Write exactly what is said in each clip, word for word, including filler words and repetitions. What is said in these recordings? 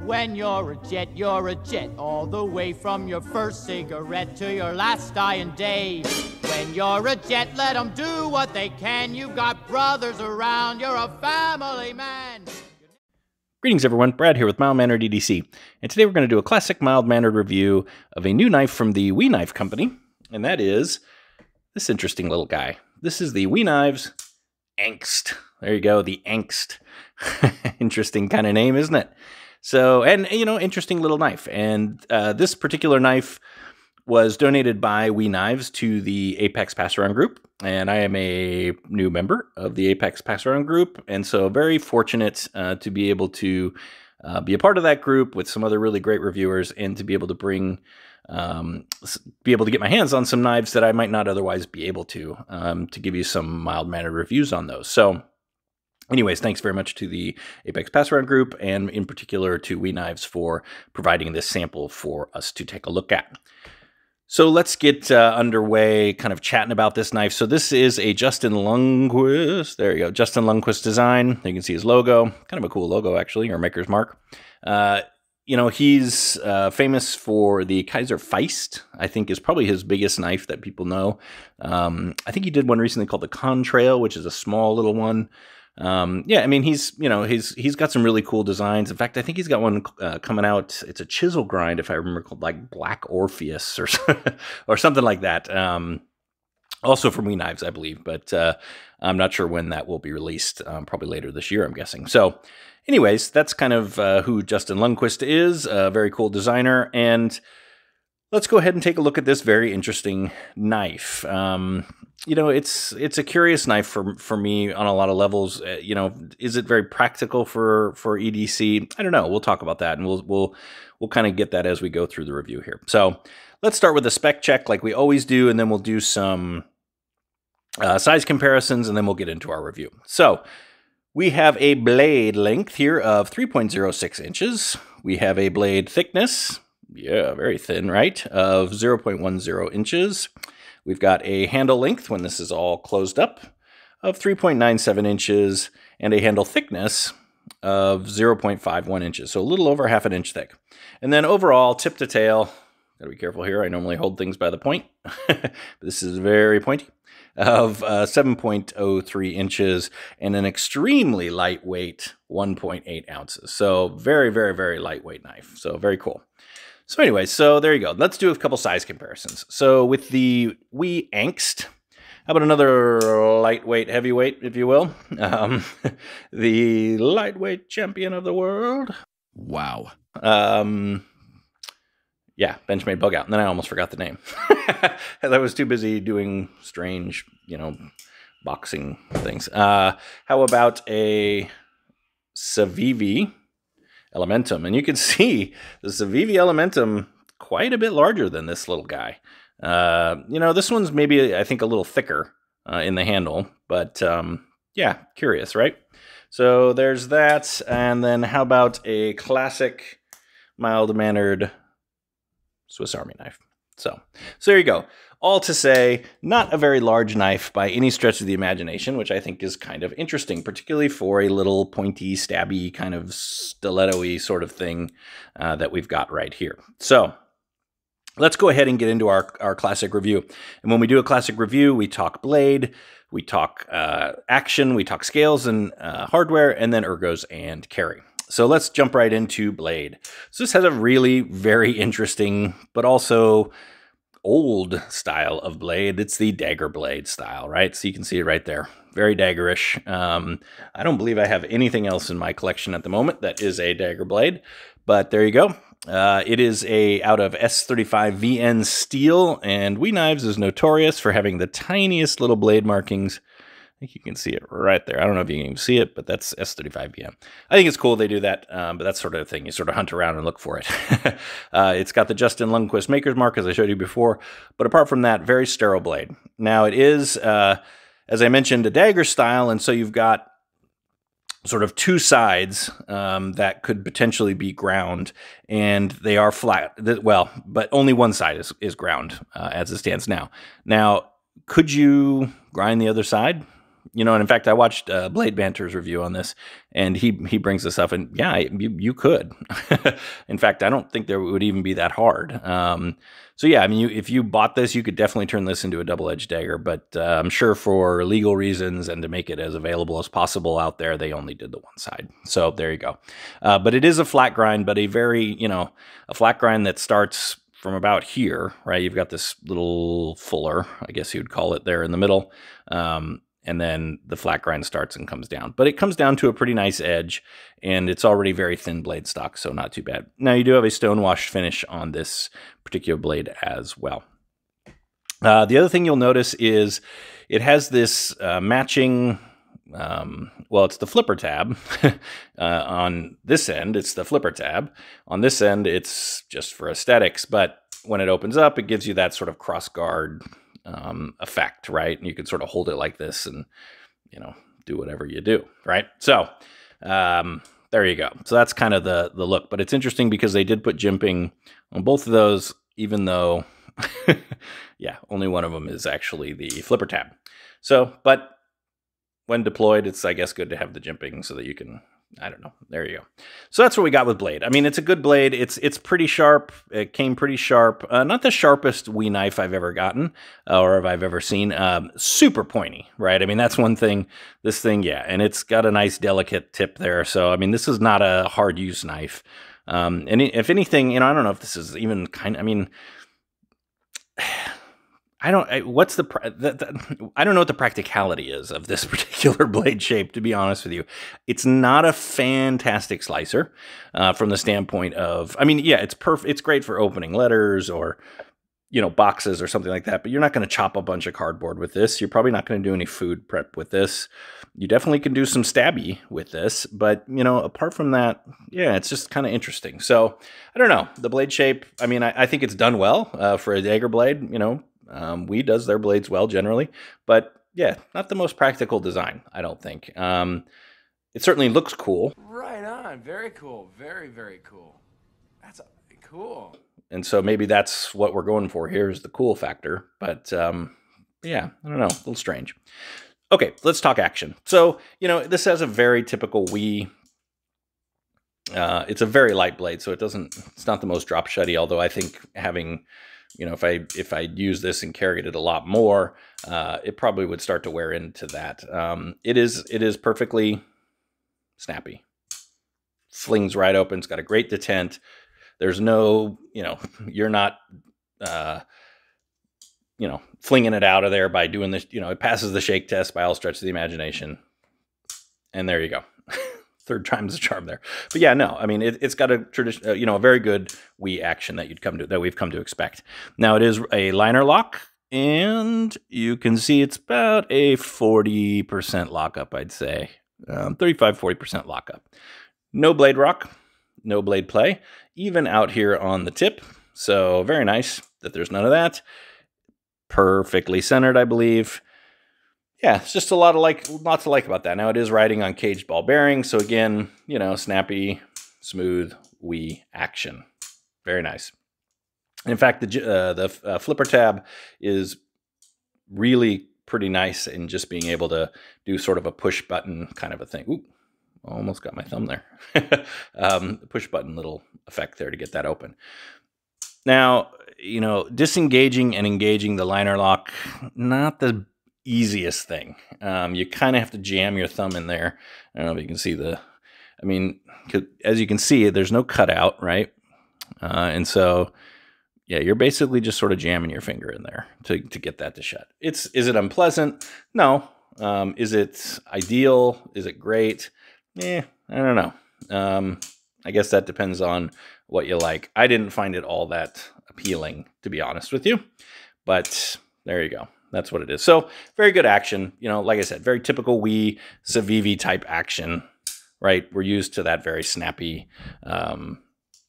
When you're a jet, you're a jet, all the way from your first cigarette to your last dying day. When you're a jet, let them do what they can. You've got brothers around, you're a family man. Greetings everyone, Brad here with Mild-Mannered E D C, and today we're going to do a classic mild-mannered review of a new knife from the We Knife Company, and that is this interesting little guy. This is the We Knives Angst. There you go, the Angst. Interesting kind of name, isn't it? So, and you know, interesting little knife, and uh, this particular knife was donated by We Knives to the Apex Pass-Around group, and I am a new member of the Apex Pass-Around group, and so very fortunate uh, to be able to uh, be a part of that group with some other really great reviewers, and to be able to bring, um, be able to get my hands on some knives that I might not otherwise be able to, um, to give you some mild-mannered reviews on those. So anyways, thanks very much to the Apex Pass-Around group, and in particular to We Knives for providing this sample for us to take a look at. So let's get uh, underway, kind of chatting about this knife. So this is a Justin Lundquist, there you go, Justin Lundquist design. You can see his logo, kind of a cool logo actually, or maker's mark. Uh, you know, he's uh, famous for the Kaiser Feist, I think is probably his biggest knife that people know. Um, I think he did one recently called the Contrail, which is a small little one. Um, yeah, I mean, he's, you know, he's, he's got some really cool designs. In fact, I think he's got one uh, coming out. It's a chisel grind, if I remember, called like Black Orpheus or, or something like that. Um, also from We Knives, I believe, but uh, I'm not sure when that will be released. Um, probably later this year, I'm guessing. So anyways, that's kind of uh, who Justin Lundquist is, a very cool designer. And let's go ahead and take a look at this very interesting knife. Um, you know, it's it's a curious knife for for me on a lot of levels. Uh, you know, is it very practical for for E D C? I don't know. We'll talk about that, and we'll we'll we'll kind of get that as we go through the review here. So let's start with a spec check, like we always do, and then we'll do some uh, size comparisons, and then we'll get into our review. So we have a blade length here of three point zero six inches. We have a blade thickness, yeah, very thin, right, of zero point one zero inches. We've got a handle length, when this is all closed up, of three point nine seven inches, and a handle thickness of zero point five one inches, so a little over half an inch thick. And then overall, tip to tail, gotta be careful here, I normally hold things by the point, but this is very pointy, of uh, seven point zero three inches, and an extremely lightweight one point eight ounces. So very, very, very lightweight knife, so very cool. So anyway, so there you go. Let's do a couple size comparisons. So with the We Angst, how about another lightweight, heavyweight, if you will? Um, the lightweight champion of the world. Wow. Um, yeah, Benchmade Bug Out. And then I almost forgot the name. I was too busy doing strange, you know, boxing things. Uh, how about a Civivi Elementum? And you can see the Civivi Elementum quite a bit larger than this little guy. Uh, you know, this one's maybe, I think, a little thicker uh, in the handle, but um, yeah, curious, right? So there's that. And then how about a classic mild-mannered Swiss Army knife? So, so there you go. All to say, not a very large knife by any stretch of the imagination, which I think is kind of interesting, particularly for a little pointy, stabby, kind of stiletto-y sort of thing uh, that we've got right here. So let's go ahead and get into our, our classic review. And when we do a classic review, we talk blade, we talk uh, action, we talk scales and uh, hardware, and then ergos and carry. So let's jump right into blade. So this has a really very interesting, but also old style of blade. It's the dagger blade style, right? So you can see it right there. Very daggerish. Um, I don't believe I have anything else in my collection at the moment that is a dagger blade, but there you go. Uh, it is a out of S thirty-five V N steel, and We Knives is notorious for having the tiniest little blade markings. I think you can see it right there. I don't know if you can even see it, but that's S thirty-five V M. I think it's cool they do that, um, but that's sort of the thing. You sort of hunt around and look for it. uh, it's got the Justin Lundquist maker's mark, as I showed you before, but apart from that, very sterile blade. Now, it is, uh, as I mentioned, a dagger style, and so you've got sort of two sides um, that could potentially be ground, and they are flat. Well, but only one side is, is ground uh, as it stands now. Now, could you grind the other side? You know, and in fact, I watched uh, Blade Banter's review on this, and he he brings this up, and yeah, you, you could. In fact, I don't think there would even be that hard. Um, so yeah, I mean, you, if you bought this, you could definitely turn this into a double-edged dagger, but uh, I'm sure for legal reasons and to make it as available as possible out there, they only did the one side. So there you go. Uh, but it is a flat grind, but a very, you know, a flat grind that starts from about here, right? You've got this little fuller, I guess you'd call it, there in the middle. Um, and then the flat grind starts and comes down. But it comes down to a pretty nice edge, and it's already very thin blade stock, so not too bad. Now, you do have a stone-washed finish on this particular blade as well. Uh, the other thing you'll notice is it has this uh, matching... Um, well, it's the flipper tab. uh, on this end, it's the flipper tab. On this end, it's just for aesthetics, but when it opens up, it gives you that sort of cross guard um, effect, right? And you can sort of hold it like this and, you know, do whatever you do, right? So um, there you go. So that's kind of the, the look, but it's interesting because they did put jimping on both of those, even though, yeah, only one of them is actually the flipper tab. So, but when deployed, it's, I guess, good to have the jimping so that you can, I don't know. There you go. So that's what we got with blade. I mean, it's a good blade. It's it's pretty sharp. It came pretty sharp. Uh, not the sharpest Wii knife I've ever gotten uh, or I've ever seen. Um, super pointy, right? I mean, that's one thing. This thing, yeah. And it's got a nice delicate tip there. So, I mean, this is not a hard use knife. Um, and if anything, you know, I don't know if this is even kind of, I mean... I don't. I, what's the, the, the? I don't know what the practicality is of this particular blade shape. To be honest with you, it's not a fantastic slicer uh, from the standpoint of. I mean, yeah, it's perfect. It's great for opening letters or, you know, boxes or something like that. But you're not going to chop a bunch of cardboard with this. You're probably not going to do any food prep with this. You definitely can do some stabby with this. But you know, apart from that, yeah, it's just kind of interesting. So I don't know the blade shape. I mean, I, I think it's done well uh, for a dagger blade. You know. Um, Wii does their blades well generally, but yeah, not the most practical design, I don't think. Um, it certainly looks cool. Right on. Very cool. Very, very cool. That's cool. And so maybe that's what we're going for here is the cool factor. But um, yeah, I don't know. A little strange. Okay, let's talk action. So, you know, this has a very typical Wii. Uh, it's a very light blade, so it doesn't, it's not the most drop shutty, although I think having... You know, if I if I use this and carried it a lot more, uh, it probably would start to wear into that. Um, it is it is perfectly snappy. Flings right open. It's got a great detent. There's no, you know, you're not, uh, you know, flinging it out of there by doing this. You know, it passes the shake test by all stretch of the imagination. And there you go. Third time's the charm there. But yeah, no, I mean, it, it's got a tradition, uh, you know, a very good Wii action that you'd come to, that we've come to expect. Now it is a liner lock, and you can see it's about a forty percent lockup, I'd say. Um, thirty-five, forty percent lockup. No blade rock, no blade play, even out here on the tip. So very nice that there's none of that. Perfectly centered, I believe. Yeah, it's just a lot of like, lots to like about that. Now it is riding on caged ball bearings, so again, you know, snappy, smooth Wii action. Very nice. In fact, the uh, the uh, flipper tab is really pretty nice in just being able to do sort of a push button kind of a thing. Ooh, almost got my thumb there. um, push button little effect there to get that open. Now, you know, disengaging and engaging the liner lock, not the easiest thing. Um, you kind of have to jam your thumb in there. I don't know if you can see the, I mean, as you can see, there's no cutout, right? Uh, and so, yeah, you're basically just sort of jamming your finger in there to, to get that to shut. It's, is it unpleasant? No. Um, is it ideal? Is it great? Eh, I don't know. Um, I guess that depends on what you like. I didn't find it all that appealing, to be honest with you, but there you go. That's what it is. So very good action. You know, like I said, very typical Wii Civivi type action, right? We're used to that very snappy, um,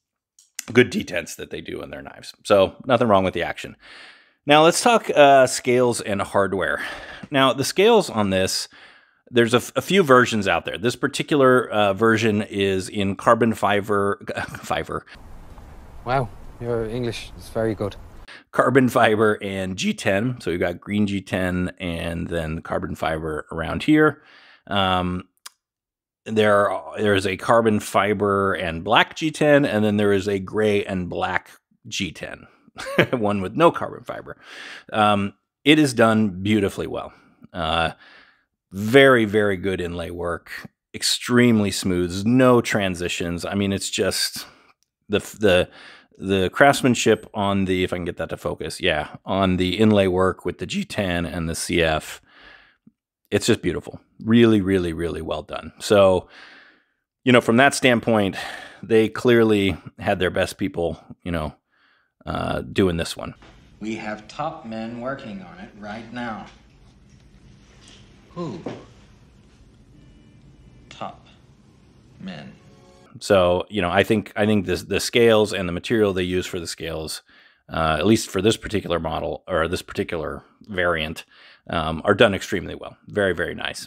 good detents that they do in their knives. So nothing wrong with the action. Now let's talk uh, scales and hardware. Now the scales on this, there's a, a few versions out there. This particular uh, version is in carbon fiber. fiber. Wow, your English is very good. carbon fiber and G ten. So you've got green G ten and then the carbon fiber around here. Um, there, there's a carbon fiber and black G ten, and then there is a gray and black G ten, one with no carbon fiber. Um, it is done beautifully well. Uh, very, very good inlay work. Extremely smooth. No transitions. I mean, it's just the the the craftsmanship on the, if I can get that to focus, yeah, on the inlay work with the G ten and the C F. It's just beautiful. Really, really, really well done. So, you know, from that standpoint, they clearly had their best people, you know, uh, doing this one. We have top men working on it right now. Who? Top men. So, you know, I think I think this, the scales and the material they use for the scales, uh, at least for this particular model or this particular variant, um, are done extremely well. Very, very nice.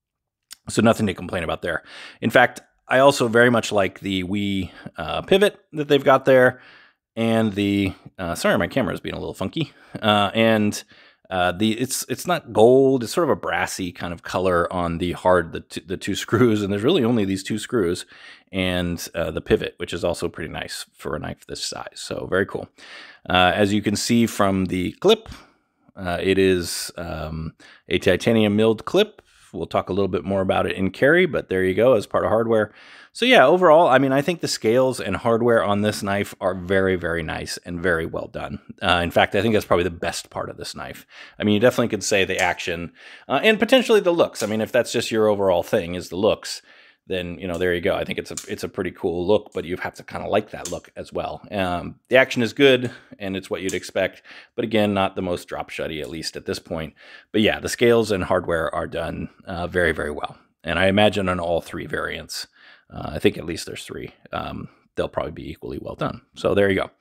So nothing to complain about there. In fact, I also very much like the Wii uh, pivot that they've got there, and the uh, sorry, my camera is being a little funky, uh, and uh, the it's it's not gold. It's sort of a brassy kind of color on the hard the t the two screws, and there's really only these two screws, and uh, the pivot, which is also pretty nice for a knife this size. So very cool. Uh, as you can see from the clip, uh, it is um, a titanium milled clip. We'll talk a little bit more about it in carry, but there you go as part of hardware. So yeah, overall, I mean, I think the scales and hardware on this knife are very, very nice and very well done. Uh, in fact, I think that's probably the best part of this knife. I mean, you definitely could say the action uh, and potentially the looks. I mean, if that's just your overall thing is the looks, then, you know, there you go. I think it's a it's a pretty cool look, but you have to kind of like that look as well. Um, the action is good, and it's what you'd expect. But again, not the most drop shotty, at least at this point. But yeah, the scales and hardware are done uh, very, very well. And I imagine on all three variants, uh, I think at least there's three, um, they'll probably be equally well done. So there you go.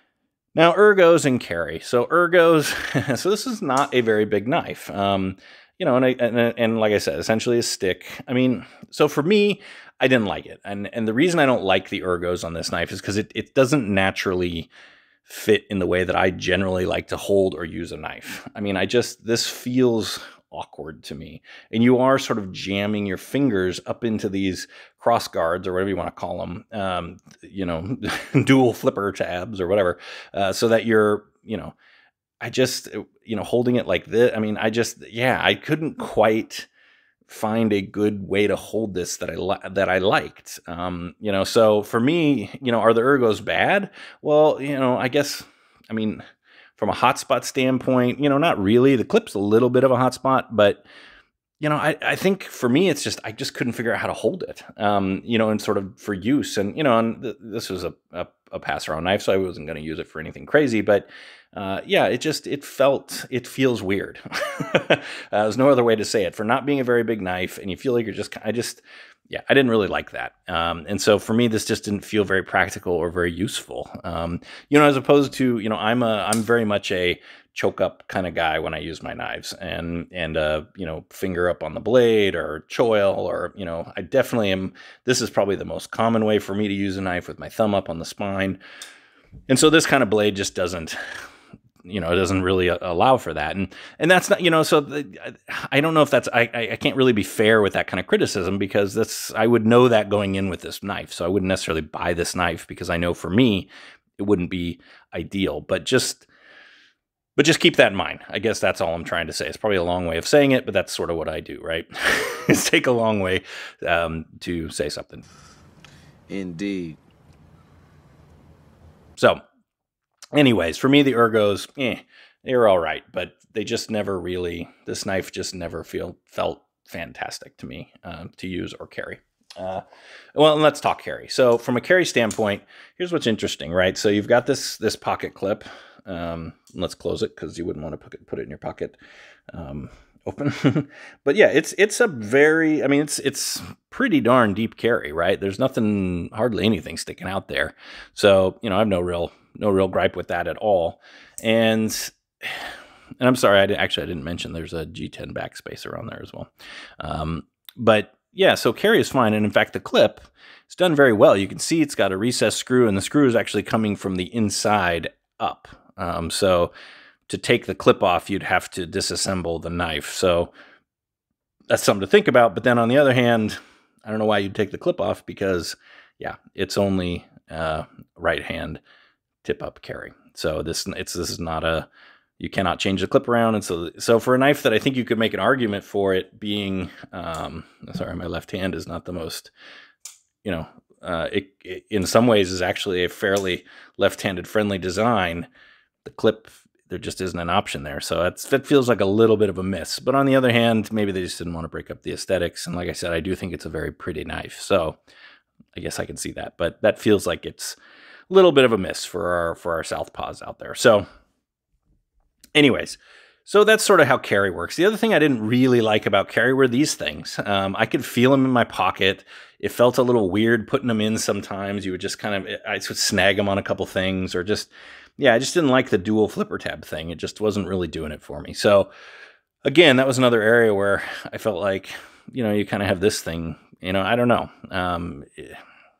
Now, ergos and carry. So ergos, so this is not a very big knife. Um, You know, and, I, and and like I said, essentially a stick. I mean, so for me, I didn't like it. And and the reason I don't like the ergos on this knife is because it, it doesn't naturally fit in the way that I generally like to hold or use a knife. I mean, I just, this feels awkward to me. And you are sort of jamming your fingers up into these cross guards or whatever you want to call them, um, you know, dual flipper tabs or whatever, uh, so that you're, you know, I just, you know, holding it like this, I mean, I just, yeah, I couldn't quite find a good way to hold this that I li that I liked. Um, you know, so for me, you know, are the ergos bad? Well, you know, I guess, I mean, from a hotspot standpoint, you know, not really. The clip's a little bit of a hotspot, but, you know, I, I think for me, it's just, I just couldn't figure out how to hold it, um, you know, and sort of for use. And, you know, and th this was a, a, a pass-around knife, so I wasn't going to use it for anything crazy, but uh, yeah, it just, it felt, it feels weird. uh, there's no other way to say it. For not being a very big knife, and you feel like you're just, I just, yeah, I didn't really like that. Um, and so for me, this just didn't feel very practical or very useful. Um, you know, as opposed to, you know, I'm a, I'm very much a choke up kind of guy when I use my knives, and, and, uh, you know, finger up on the blade or choil, or, you know, I definitely am, this is probably the most common way for me to use a knife, with my thumb up on the spine. And so this kind of blade just doesn't, you know, it doesn't really allow for that. And, and that's not, you know, so the, I don't know if that's, I, I can't really be fair with that kind of criticism, because that's, I would know that going in with this knife. So I wouldn't necessarily buy this knife, because I know for me, it wouldn't be ideal, but just, but just keep that in mind. I guess that's all I'm trying to say. It's probably a long way of saying it, but that's sort of what I do, right? Is take a long way um, to say something. Indeed. So, anyways, for me, the ergos, eh, they were all right, but they just never really, this knife just never feel felt fantastic to me uh, to use or carry. Uh, well, let's talk carry. So from a carry standpoint, here's what's interesting, right? So you've got this, this pocket clip. Um, let's close it, because you wouldn't want to put it, put it in your pocket um, open. But yeah, it's it's a very, I mean, it's it's pretty darn deep carry, right? There's nothing, hardly anything sticking out there. So, you know, I have no real no real gripe with that at all. And and I'm sorry, I did, actually I didn't mention there's a G ten backspacer on there as well. Um, but yeah, so carry is fine. And in fact, the clip is done very well. You can see it's got a recessed screw, and the screw is actually coming from the inside up. Um, so to take the clip off, you'd have to disassemble the knife. So that's something to think about. But then on the other hand, I don't know why you'd take the clip off because, yeah, it's only uh, right hand tip up carry. So this it's this is not a, you cannot change the clip around. And so so for a knife that I think you could make an argument for it being, um, sorry, my left hand is not the most, you know, uh, it, it in some ways is actually a fairly left-handed friendly design. The clip, there just isn't an option there. So that's, that feels like a little bit of a miss. But on the other hand, maybe they just didn't want to break up the aesthetics. And like I said, I do think it's a very pretty knife. So I guess I can see that. But that feels like it's a little bit of a miss for our, for our Southpaws out there. So anyways, so that's sort of how carry works. The other thing I didn't really like about carry were these things. Um, I could feel them in my pocket. It felt a little weird putting them in sometimes. You would just kind of, I would snag them on a couple things or just, yeah, I just didn't like the dual flipper tab thing. It just wasn't really doing it for me. So again, that was another area where I felt like, you know, you kind of have this thing, you know, I don't know. Um, it,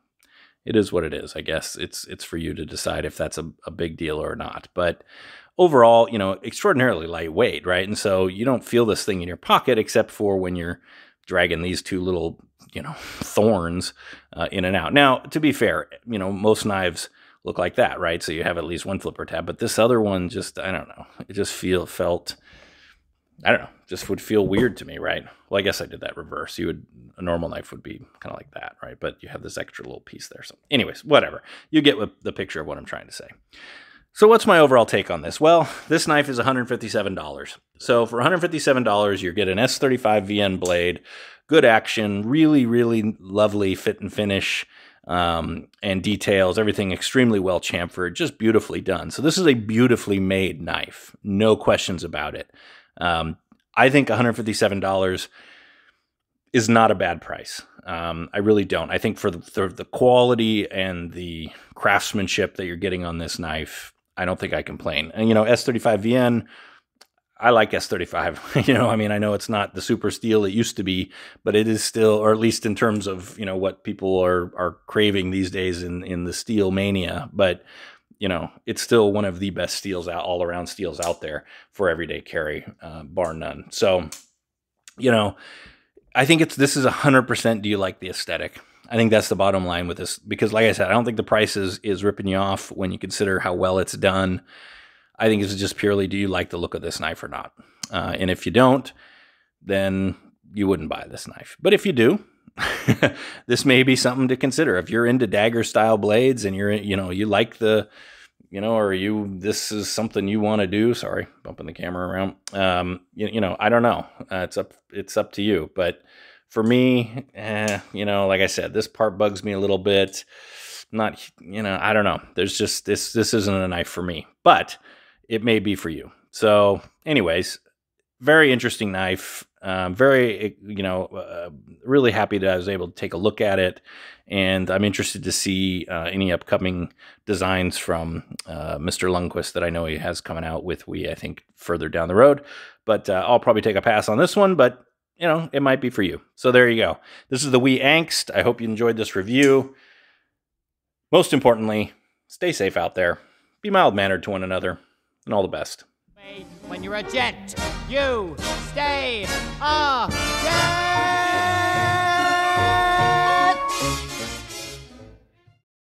it is what it is, I guess. It's it's for you to decide if that's a, a big deal or not. But overall, you know, extraordinarily lightweight, right? And so you don't feel this thing in your pocket except for when you're dragging these two little, you know, thorns uh, in and out. Now, to be fair, you know, most knives look like that, right? So you have at least one flipper tab, but this other one just, I don't know, it just feel felt, I don't know, just would feel weird to me, right? Well, I guess I did that reverse. You would, a normal knife would be kind of like that, right? But you have this extra little piece there. So anyways, whatever. You get what, the picture of what I'm trying to say. So what's my overall take on this? Well, this knife is one hundred fifty-seven dollars. So for one hundred fifty-seven dollars, you get an S thirty-five V N blade, good action, really, really lovely fit and finish, um, and details, everything extremely well chamfered, just beautifully done. So this is a beautifully made knife, no questions about it. Um, I think one hundred fifty-seven dollars is not a bad price. Um, I really don't. I think for the, for the quality and the craftsmanship that you're getting on this knife, I don't think I complain. And, you know, S thirty-five V N, I like S thirty-five. You know, I mean, I know it's not the super steel it used to be, but it is still, or at least in terms of, you know, what people are are craving these days in, in the steel mania. But, you know, it's still one of the best steels out, all around steels out there for everyday carry, uh, bar none. So, you know, I think it's, this is one hundred percent do you like the aesthetic? I think that's the bottom line with this, because like I said, I don't think the price is, is ripping you off when you consider how well it's done. I think it's just purely, do you like the look of this knife or not? Uh, and if you don't, then you wouldn't buy this knife. But if you do, this may be something to consider. If you're into dagger style blades and you're, you know, you like the, you know, or you, this is something you want to do. Sorry, bumping the camera around. Um, you, you know, I don't know. Uh, it's up, it's up to you. But for me, eh, you know, like I said, this part bugs me a little bit. Not, you know, I don't know. There's just, this, this isn't a knife for me, but it may be for you. So anyways, very interesting knife. Um, very, you know, uh, really happy that I was able to take a look at it. And I'm interested to see uh, any upcoming designs from uh, Mister Lundquist that I know he has coming out with We, I think, further down the road. But uh, I'll probably take a pass on this one, but, you know, it might be for you. So there you go. This is the We Angst. I hope you enjoyed this review. Most importantly, stay safe out there. Be mild-mannered to one another. And all the best. When you're a jet, you stay a jet!